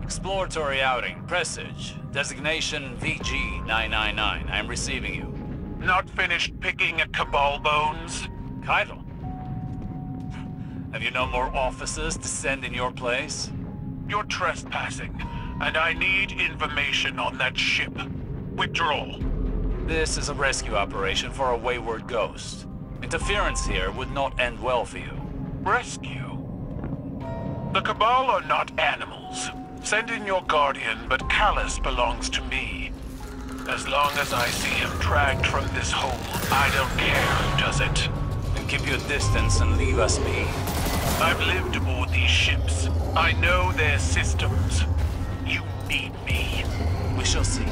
Exploratory outing, Presage. Designation VG-999. I am receiving you. Not finished picking at Cabal bones? Keitel? Have you no more officers to send in your place? You're trespassing, and I need information on that ship. Withdraw. This is a rescue operation for a wayward ghost. Interference here would not end well for you. Rescue? The Cabal are not animals. Send in your guardian, but Callus belongs to me. As long as I see him dragged from this hole, I don't care who does it. Then keep your distance and leave us be. I've lived aboard these ships. I know their systems. You need me. We shall see.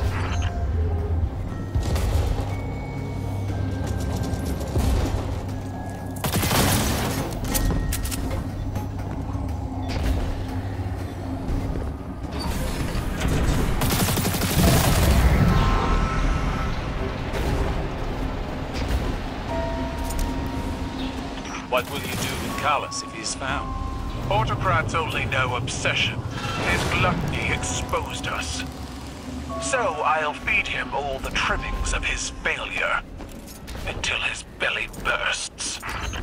What will you do with Callus if he's found? Autocrats only know obsession. His gluttony exposed us. So I'll feed him all the trimmings of his failure, until his belly bursts.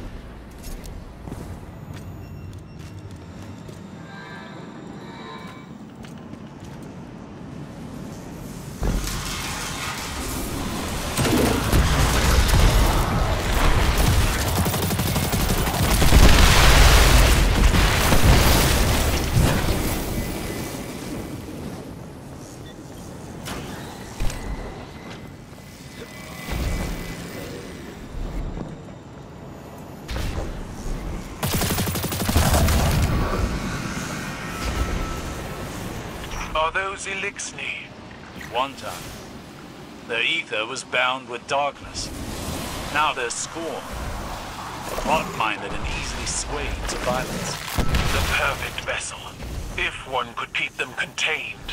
Are those Elixni? One time, their ether was bound with darkness. Now they're scorned, hot-minded and easily swayed to violence. The perfect vessel, if one could keep them contained.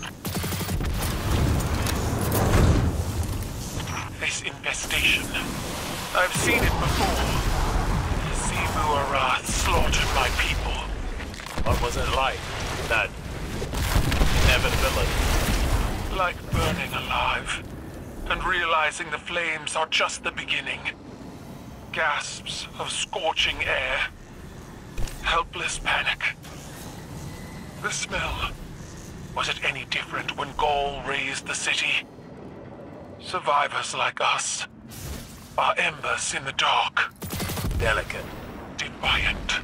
This infestation, I've seen it before. Simu Arath slaughtered my people. What was it like, that inevitability? Like burning alive, and realizing the flames are just the beginning. Gasps of scorching air. Helpless panic. The smell. Was it any different when Gaul razed the city? Survivors like us are embers in the dark. Delicate. Defiant.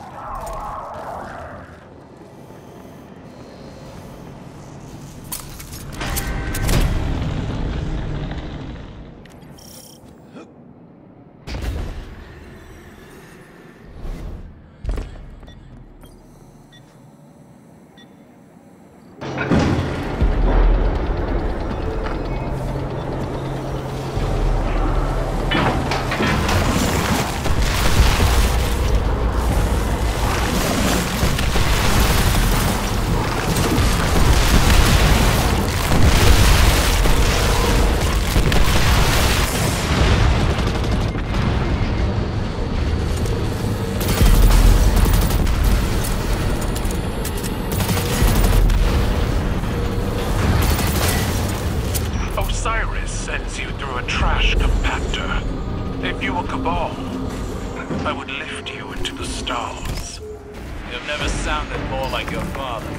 Sends you through a trash compactor. If you were Cabal, I would lift you into the stars. You've never sounded more like your father.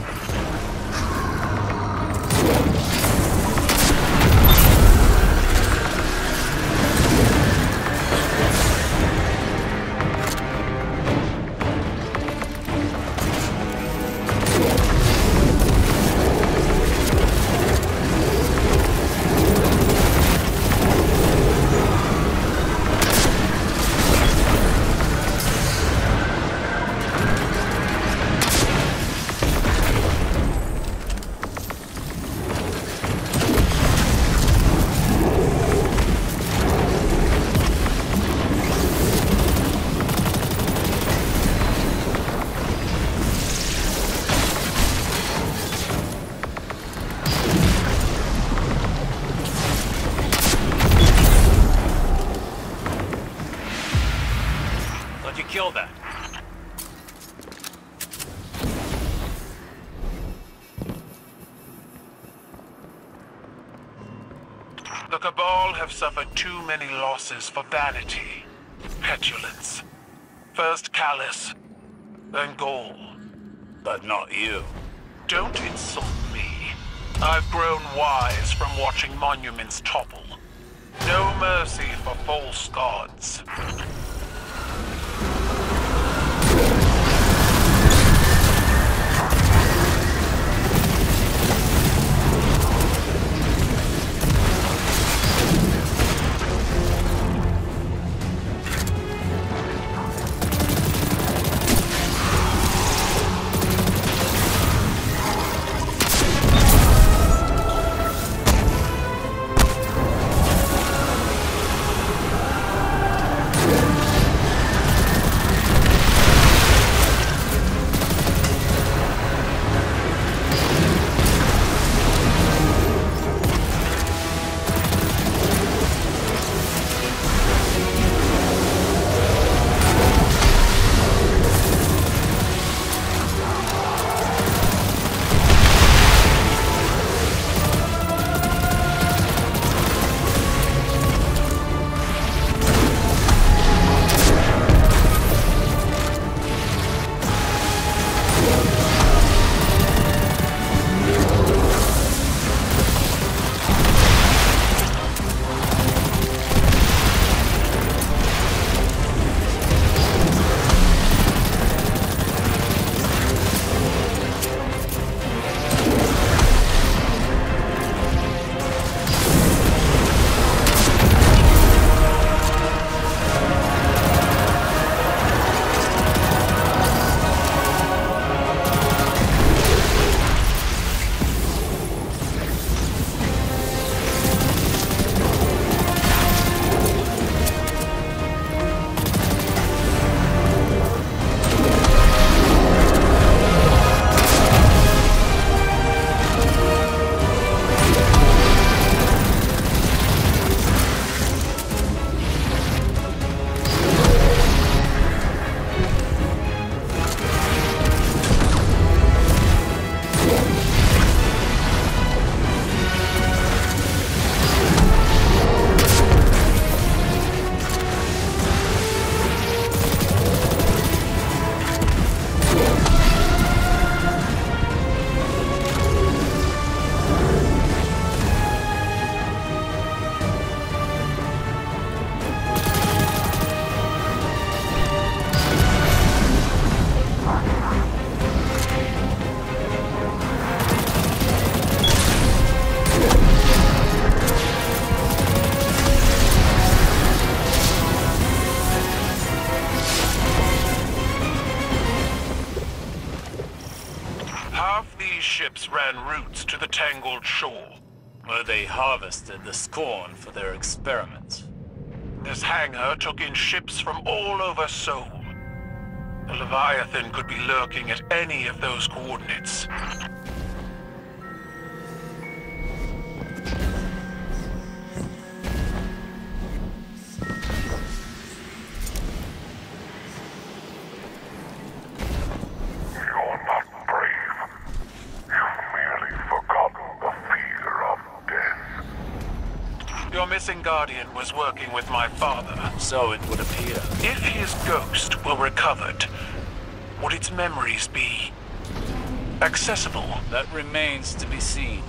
The Cabal have suffered too many losses for vanity, petulance. First callous, then gall. But not you. Don't insult me. I've grown wise from watching monuments topple. No mercy for false gods. Ran routes to the tangled shore. Where they harvested the scorn for their experiments. This hangar took in ships from all over Seoul. The Leviathan could be lurking at any of those coordinates. Your missing guardian was working with my father. So it would appear. If his ghost were recovered, would its memories be accessible? That remains to be seen.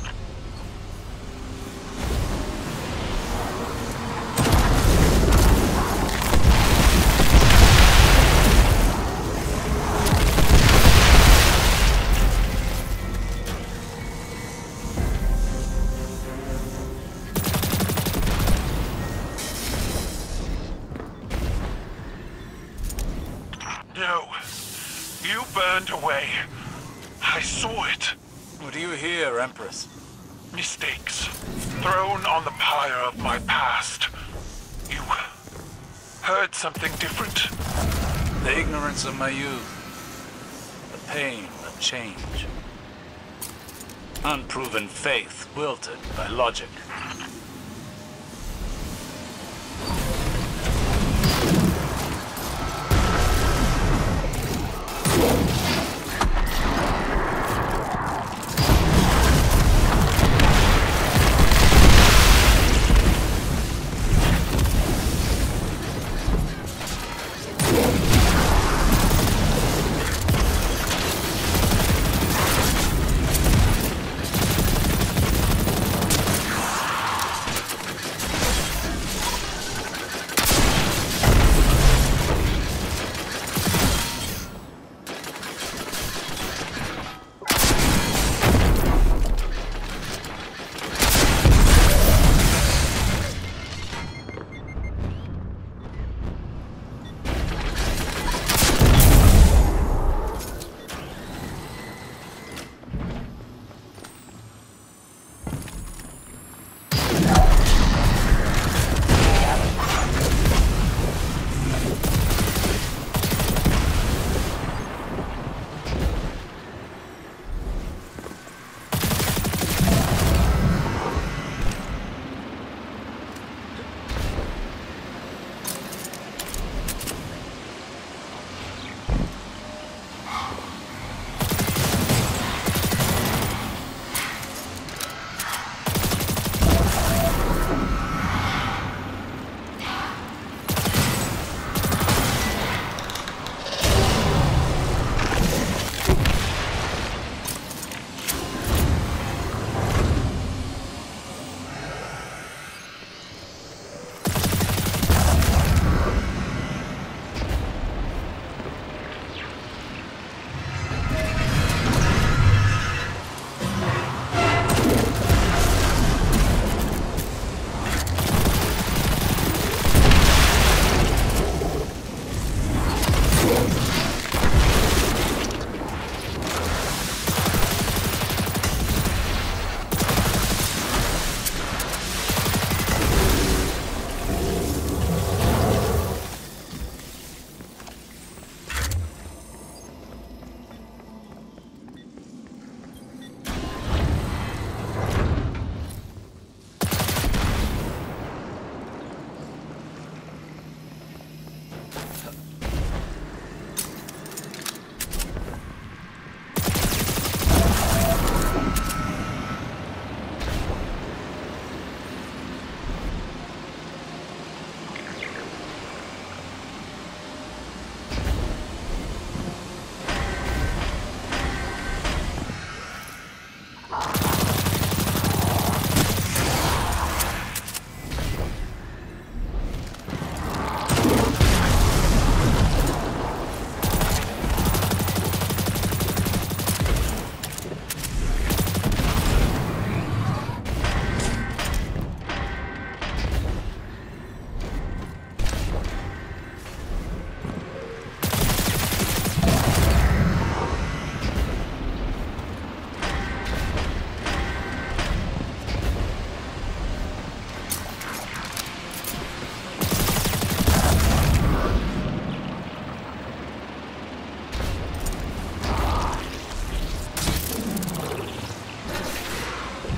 No. You burned away. I saw it. What do you hear, Empress? Mistakes. Thrown on the pyre of my past. You heard something different? The ignorance of my youth. The pain of change. Unproven faith wilted by logic.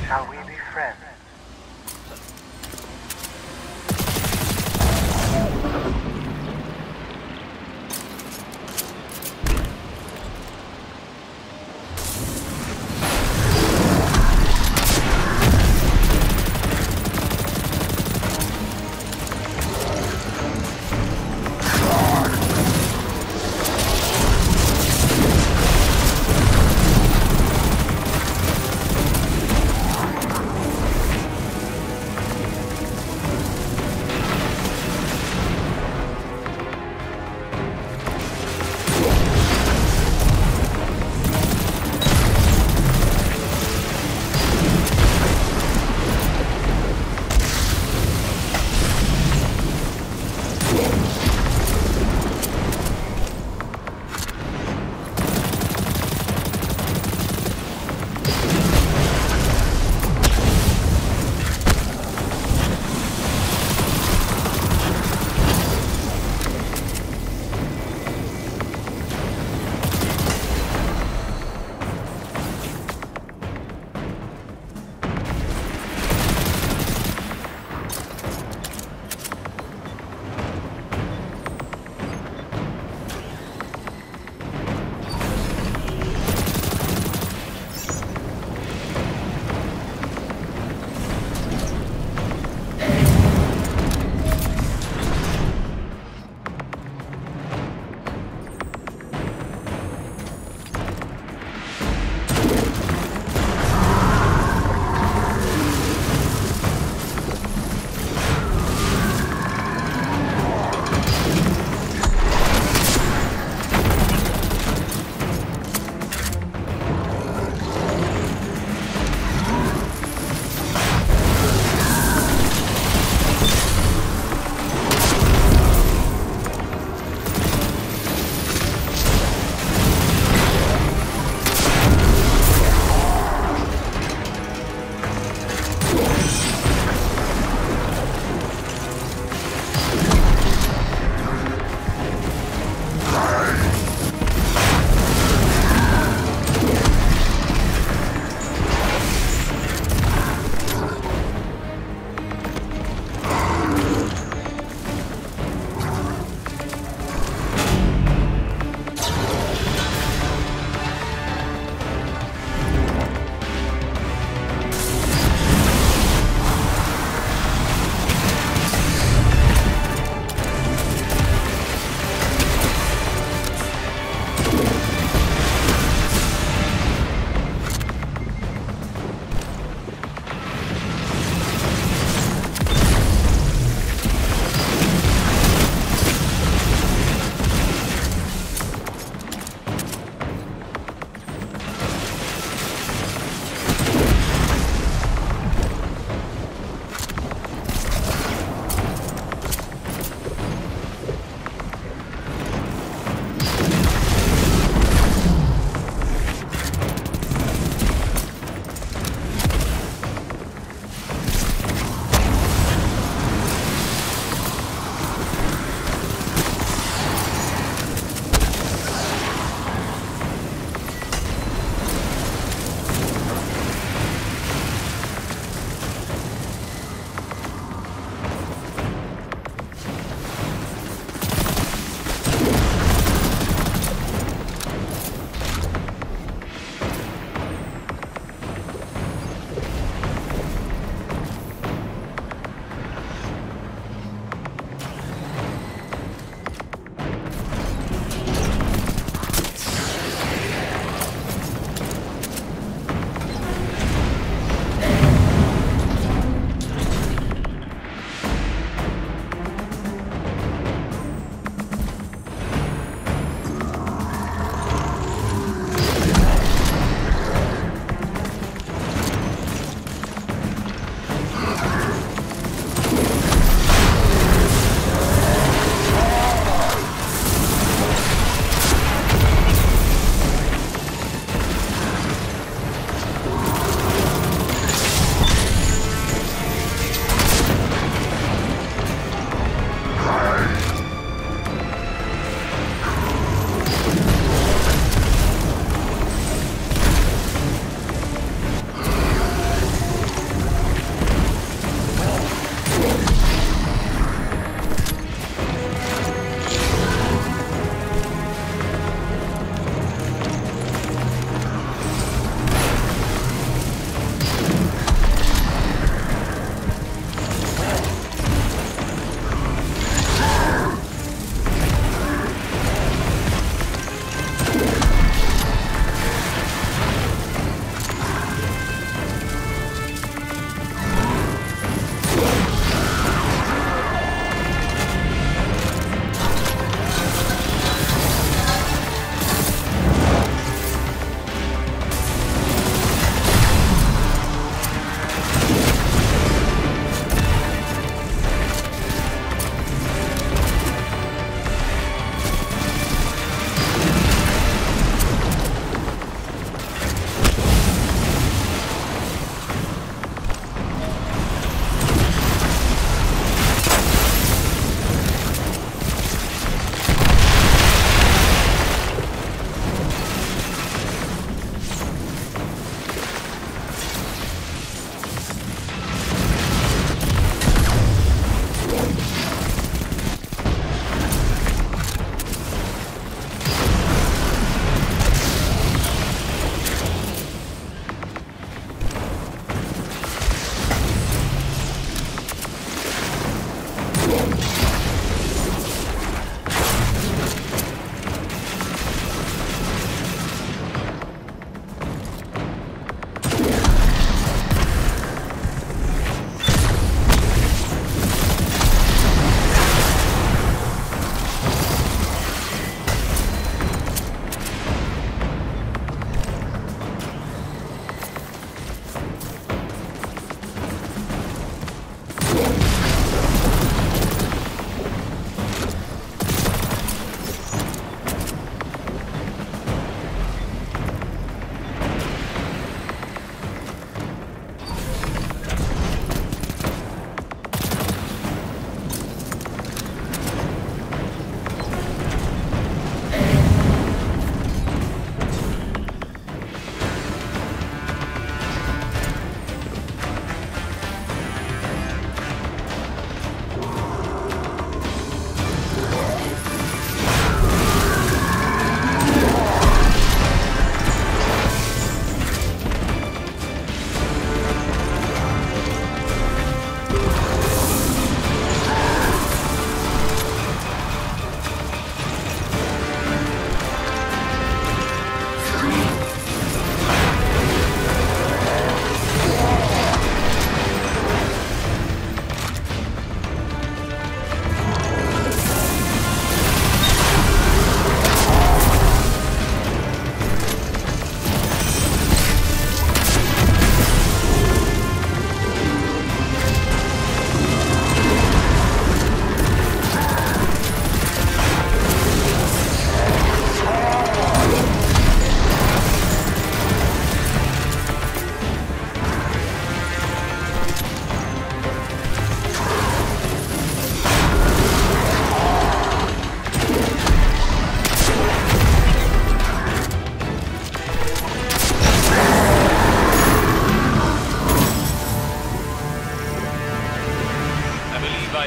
Shall we be friends?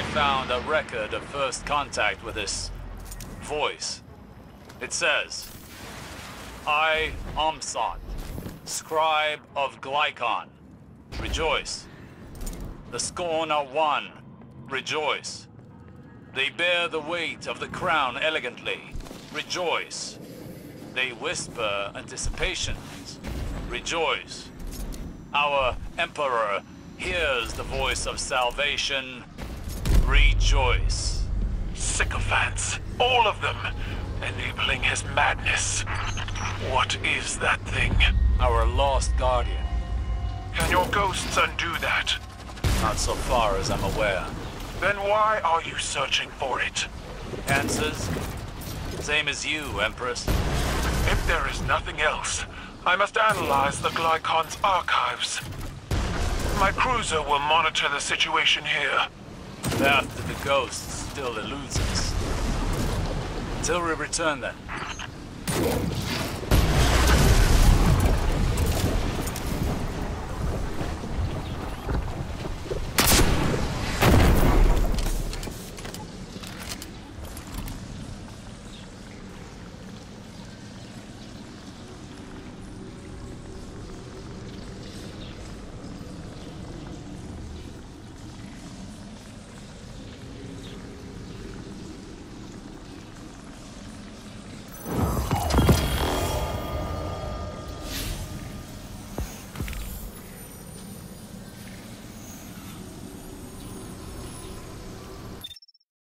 found a record of first contact with this voice. It says, I, Amsat, scribe of Glycon, rejoice. The Scorn are one, rejoice. They bear the weight of the crown elegantly, rejoice. They whisper anticipations, rejoice. Our Emperor hears the voice of salvation, rejoice. Sycophants, all of them, enabling his madness. What is that thing? Our lost guardian. Can your ghosts undo that? Not so far as I'm aware. Then why are you searching for it? Answers? Same as you, Empress. If there is nothing else, I must analyze the Glycon's archives. My cruiser will monitor the situation here. The path to the ghosts still eludes us. Until we return then.